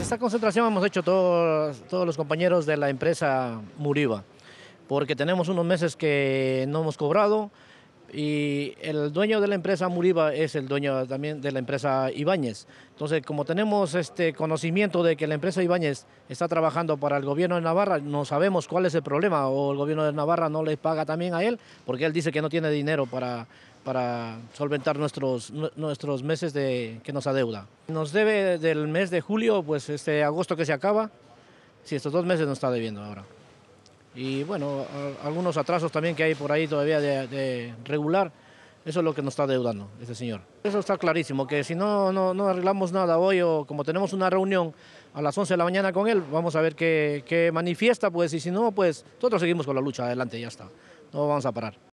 Esta concentración hemos hecho todos los compañeros de la empresa Muriva, porque tenemos unos meses que no hemos cobrado y el dueño de la empresa Muriva es el dueño también de la empresa Ibáñez. Entonces, como tenemos este conocimiento de que la empresa Ibáñez está trabajando para el gobierno de Navarra, no sabemos cuál es el problema, o el gobierno de Navarra no le paga también a él, porque él dice que no tiene dinero para solventar nuestros meses que nos adeuda. Nos debe del mes de julio, pues agosto que se acaba, sí, estos 2 meses nos está debiendo ahora. Y bueno, algunos atrasos también que hay por ahí todavía de regular, eso es lo que nos está deudando este señor. Eso está clarísimo, que si no arreglamos nada hoy, o como tenemos una reunión a las 11 de la mañana con él, vamos a ver qué manifiesta, pues, y si no, pues nosotros seguimos con la lucha adelante y ya está, no vamos a parar.